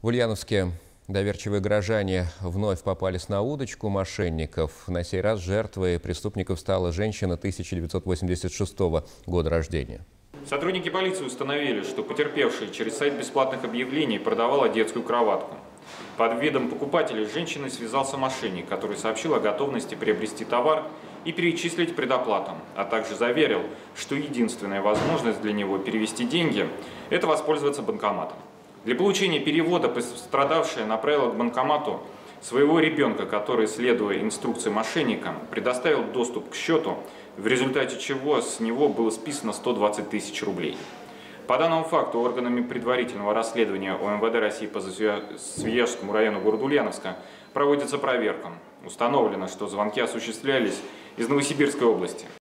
В Ульяновске доверчивые горожане вновь попались на удочку мошенников. На сей раз жертвой преступников стала женщина 1986 года рождения. Сотрудники полиции установили, что потерпевший через сайт бесплатных объявлений продавала детскую кроватку. Под видом покупателей с женщиной связался мошенник, который сообщил о готовности приобрести товар и перечислить предоплату, а также заверил, что единственная возможность для него перевести деньги – это воспользоваться банкоматом. Для получения перевода пострадавшая направила к банкомату своего ребенка, который, следуя инструкции мошенника, предоставил доступ к счету, в результате чего с него было списано 120 тысяч рублей. По данному факту органами предварительного расследования ОМВД России по Свияжскому району города Ульяновска проводится проверка. Установлено, что звонки осуществлялись из Новосибирской области.